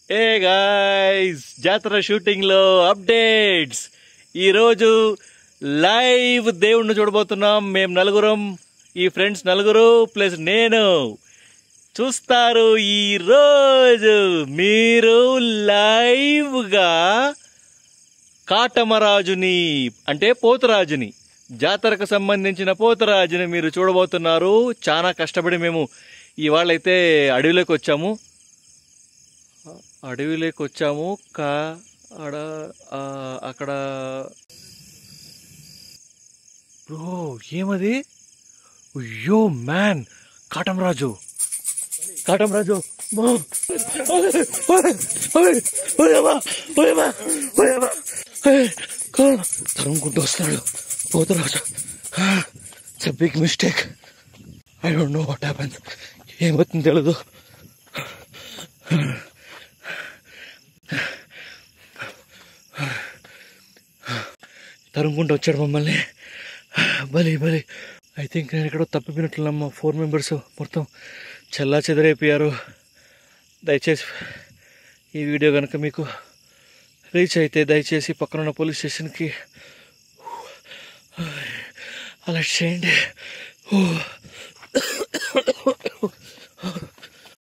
ఏ guys, జాతర shooting లో updates. ఈరోజు లైవ్ దేవుణ్ణి చూడబోతున్నాం. మేము నలుగురం, ఈ ఫ్రెండ్స్ నలుగురు ప్లస్ నేను చూస్తారు. ఈ రోజు మీరు లైవ్ గా కాటమరాజుని అంటే పోతురాజుని, జాతరకు సంబంధించిన పోతురాజుని మీరు చూడబోతున్నారు. చాలా కష్టపడి మేము ఇవాళైతే అడవిలోకి వచ్చాము. అక్కడ బ్రో ఏమది? అయ్యో మ్యాన్, కాటమరాజు తరుముకుంటూ వస్తున్నాడు Poturaju. It's a big mistake. I don't know what happen. ఏమవుతుంది తెలీదు. తరుముకుంటూ వచ్చాడు మమ్మల్ని. బలి ఐ థింక్ నేను ఎక్కడో తప్పిపోయినట్లున్నాం. మా 4 మెంబర్స్ మొత్తం చల్లా చెదరైపోయారు. దయచేసి ఈ వీడియో కనుక మీకు రీచ్ అయితే దయచేసి పక్కనున్న పోలీస్ స్టేషన్కి అలర్ట్ చేయండి.